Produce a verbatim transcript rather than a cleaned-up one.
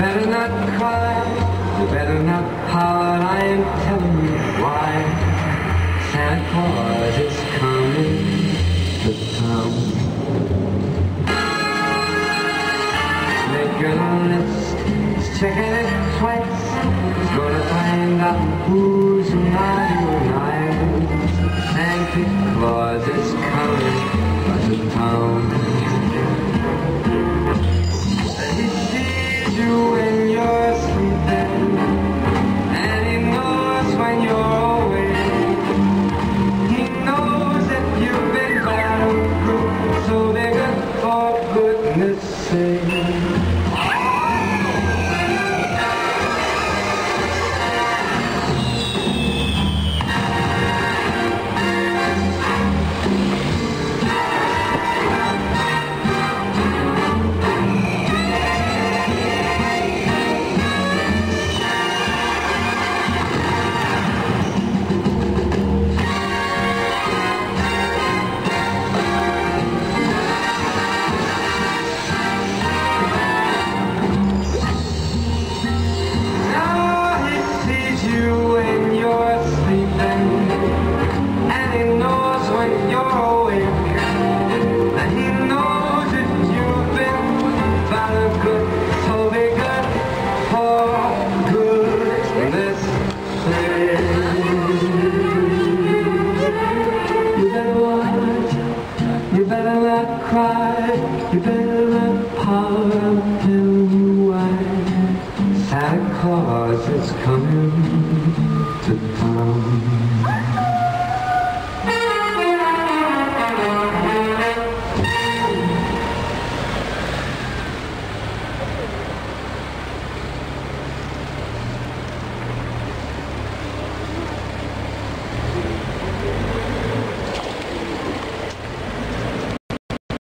better not cry, you better not pout, I am telling you why. Santa Claus is coming to town. Make your list, he's checking it twice. He's gonna find out who's naughty or nice. Santa Claus is coming to town. He sees you when you're sleeping, and he knows when you're awake. He knows that you've been bad or good, so they're good for goodness sake. You better not cry, you better not pout, I'll tell you why. Santa Claus is coming to town.